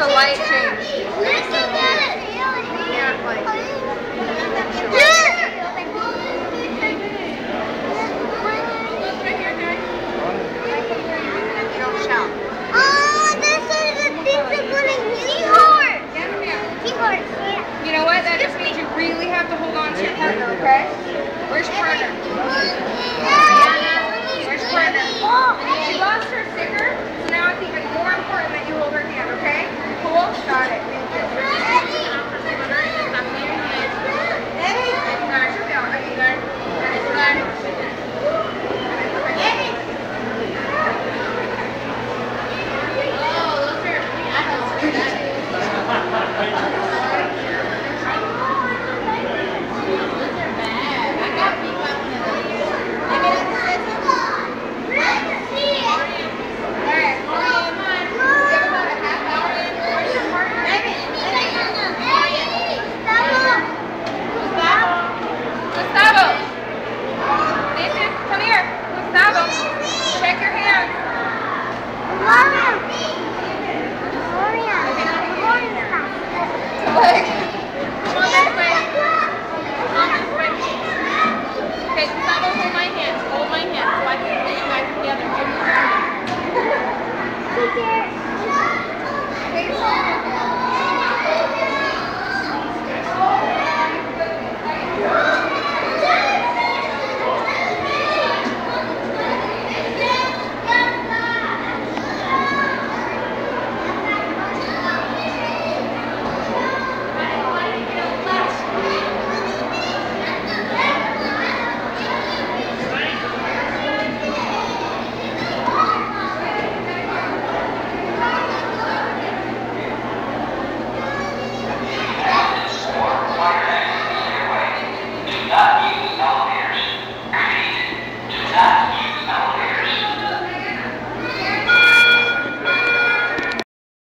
the light change. Yeah, like. Don't shout. Oh, this is the thing that's running seahorse. Seahorse, yeah. You know what? That just means you really have to hold on to your partner, okay? Where's partner? Where's partner? She lost her sticker.